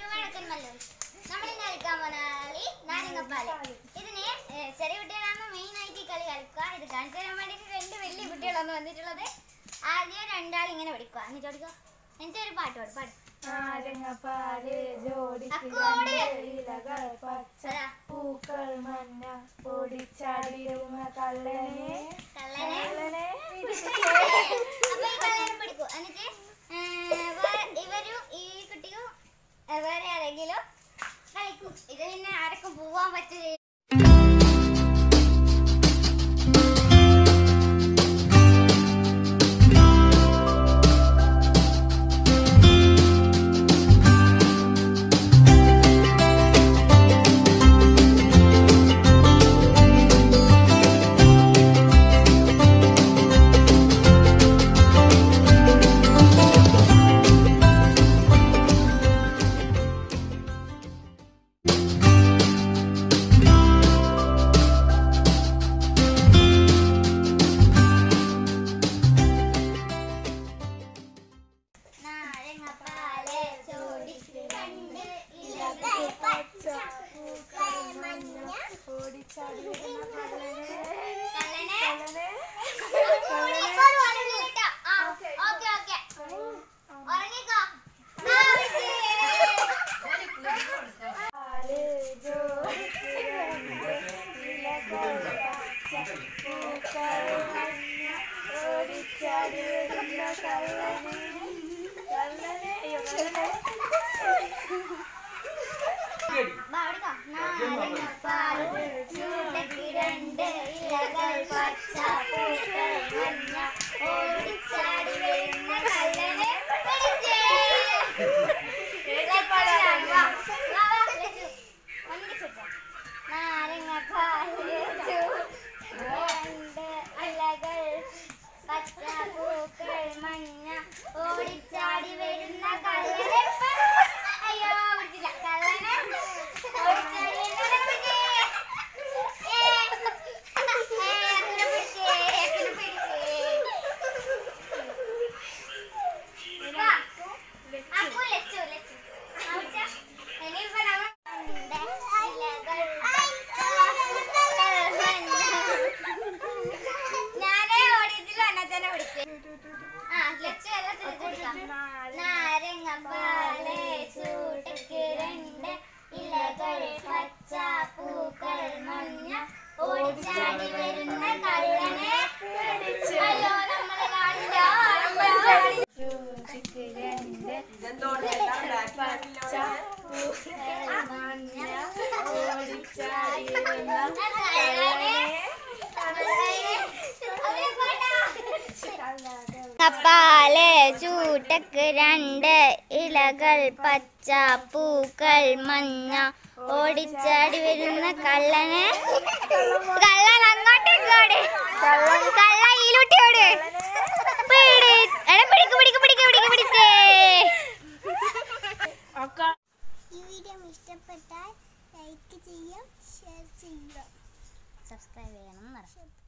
നമ്മളിന്ന് കളിക്കാൻ പോകുന്ന കളി നാരങ്ങപ്പാല്. ഇതിന് ചെറിയ കുട്ടികളാണ് മെയിൻ ആയിട്ട് ഈ കളി കളിക്കുക. ഇത് കാണിച്ചു തരാൻ വേണ്ടിയിട്ട് രണ്ട് വലിയ കുട്ടികളാണ് വന്നിട്ടുള്ളത്. ആദ്യം രണ്ടാൾ ഇങ്ങനെ പിടിക്കുക, എന്നിട്ട് ഓടിക്കുക. എന്നിട്ട് ഒരു പാട്ട് പാടും. പാടും നാരങ്ങപ്പാല് പൂക്കൾ മഞ്ഞ ഓടിച്ചാടിയിരുന്ന കള്ളനെ കള്ളനെ അപ്പൊ ഈ കള്ളനെ പിടിക്കും. എന്നിട്ട് ഇവരും ഈ കുട്ടിയും വേറെ ആരെങ്കിലും കളിക്കും. ഇത് പിന്നെ ആർക്കും പോവാൻ പറ്റില്ല. നാരങ്ങപ്പാല് ചൂട്ടക്ക് രണ്ട് ഇലകൾ പച്ച പൂക്കൾ മഞ്ഞ ഓടിച്ചാടി വരുന്ന കള്ളനെ അയ്യോ നമ്മളെ ചൂട്ടക്ക് രണ്ട് പച്ച പൂക്കൾ മഞ്ഞ ഓടിച്ചാടി വരുന്ന പാല് ചൂട്ടക്ക് രണ്ട് ഇലകൾ പച്ച പൂക്കൾ മഞ്ഞ ഓടിച്ചാടി വരുന്ന കള്ളനെ കള്ളൻ അങ്ങോട്ടേക്കോട് കള്ള ഈലൂട്ടിയോട് ഈ വീഡിയോ ഇഷ്ടപ്പെട്ടാൽ ലൈക്ക് ചെയ്യാം, ഷെയർ ചെയ്യാം, സബ്സ്ക്രൈബ് ചെയ്യണം.